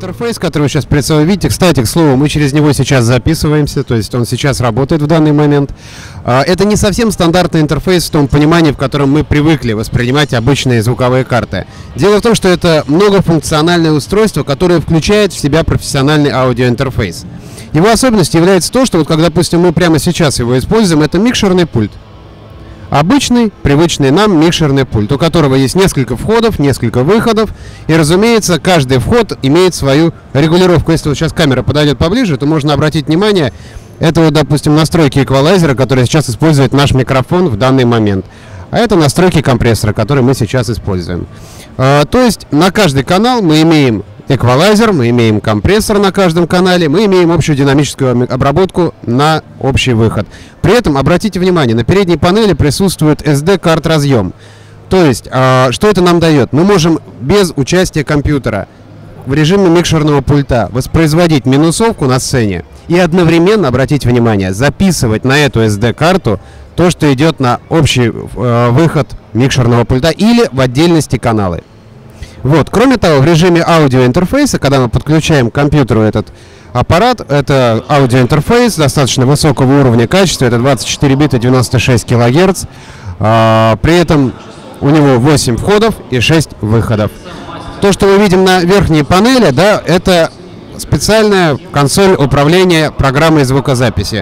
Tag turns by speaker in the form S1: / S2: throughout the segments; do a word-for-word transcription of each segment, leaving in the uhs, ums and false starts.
S1: Аудиоинтерфейс, который вы сейчас перед собой видите, кстати, к слову, мы через него сейчас записываемся, то есть он сейчас работает в данный момент. Это не совсем стандартный интерфейс в том понимании, в котором мы привыкли воспринимать обычные звуковые карты. Дело в том, что это многофункциональное устройство, которое включает в себя профессиональный аудиоинтерфейс. Его особенностью является то, что вот как, допустим, мы прямо сейчас его используем, это микшерный пульт. Обычный, привычный нам микшерный пульт, у которого есть несколько входов, несколько выходов, и, разумеется, каждый вход имеет свою регулировку. Если вот сейчас камера подойдет поближе, то можно обратить внимание, это вот, допустим, настройки эквалайзера, которые сейчас использует наш микрофон в данный момент. А это настройки компрессора, которые мы сейчас используем. А, то есть на каждый канал мы имеем эквалайзер, мы имеем компрессор на каждом канале, мы имеем общую динамическую обработку на общий выход. При этом, обратите внимание, на передней панели присутствует эс ди-карт разъем. То есть, э, что это нам дает? Мы можем без участия компьютера в режиме микшерного пульта воспроизводить минусовку на сцене и одновременно, обратите внимание, записывать на эту эс ди-карту то, что идет на общий э, выход микшерного пульта или в отдельности каналы. Вот. Кроме того, в режиме аудиоинтерфейса, когда мы подключаем к компьютеру этот аппарат, это аудиоинтерфейс достаточно высокого уровня качества, это двадцать четыре бита девяносто шесть килогерц, а, при этом у него восемь входов и шесть выходов. То, что мы видим на верхней панели, да, это специальная консоль управления программой звукозаписи.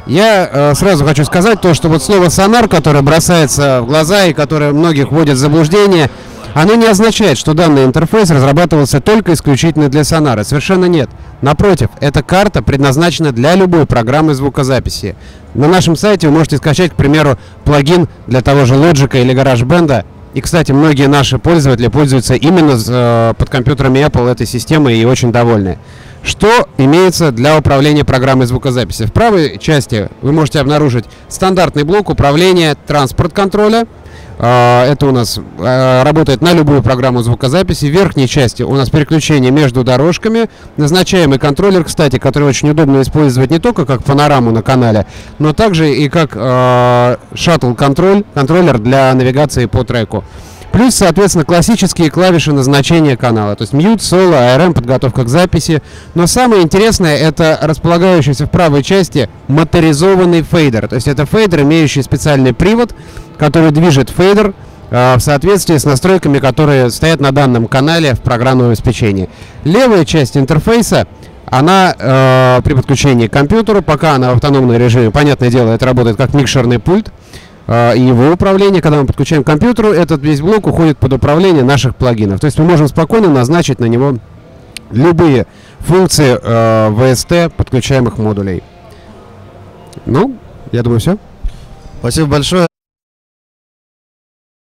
S1: Я э, сразу хочу сказать то, что вот слово «сонар», которое бросается в глаза и которое многих вводит в заблуждение, оно не означает, что данный интерфейс разрабатывался только исключительно для сонара. Совершенно нет. Напротив, эта карта предназначена для любой программы звукозаписи. На нашем сайте вы можете скачать, к примеру, плагин для того же Logic или GarageBand. И, кстати, многие наши пользователи пользуются именно э, под компьютерами Apple этой системой и очень довольны. Что имеется для управления программой звукозаписи? В правой части вы можете обнаружить стандартный блок управления транспорт-контроля. Это у нас работает на любую программу звукозаписи. В верхней части у нас переключение между дорожками. Назначаемый контроллер, кстати, который очень удобно использовать не только как панораму на канале, но также и как шаттл-контроль, контроллер для навигации по треку. Плюс, соответственно, классические клавиши назначения канала. То есть мьют, соло, эй ар эм, подготовка к записи. Но самое интересное — это располагающийся в правой части моторизованный фейдер. То есть это фейдер, имеющий специальный привод, который движет фейдер э, в соответствии с настройками, которые стоят на данном канале в программном обеспечении. Левая часть интерфейса, она э, при подключении к компьютеру, пока она в автономном режиме, понятное дело, это работает как микшерный пульт, и его управление, когда мы подключаем к компьютеру, этот весь блок уходит под управление наших плагинов. То есть мы можем спокойно назначить на него любые функции э, ви эс ти подключаемых модулей. Ну, я думаю, все.
S2: Спасибо большое.